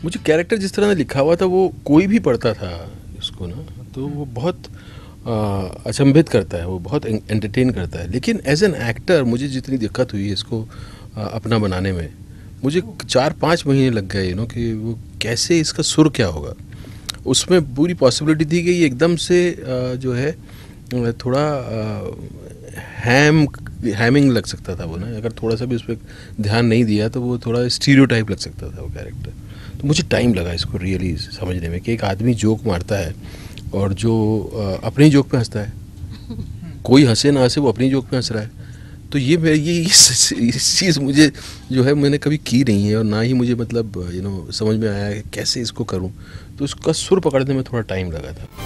मुझे कैरेक्टर जिस तरह से लिखा हुआ था वो कोई भी पढ़ता था इसको ना, तो वो बहुत अचंभित करता है, वो बहुत एंटरटेन करता है। लेकिन एज एन एक्टर मुझे जितनी दिक्कत हुई है इसको अपना बनाने में, मुझे 4-5 महीने लग गए कि वो कैसे इसका सुर क्या होगा। उसमें पूरी पॉसिबिलिटी थी कि ये एकदम से जो है थोड़ा हैमिंग लग सकता था वो ना, अगर थोड़ा सा भी उस पर ध्यान नहीं दिया तो वो थोड़ा स्टीरियोटाइप लग सकता था वो कैरेक्टर। तो मुझे टाइम लगा इसको रियली समझने में कि एक आदमी जोक मारता है और जो अपनी जोक पे हंसता है, कोई हंसे ना हंसे वो अपनी जोक पे हंस रहा है। तो ये मैं ये इस चीज़ मुझे जो है मैंने कभी की नहीं है, और ना ही मुझे मतलब समझ में आया है कि कैसे इसको करूं। तो उसका सुर पकड़ने में थोड़ा टाइम लगा था।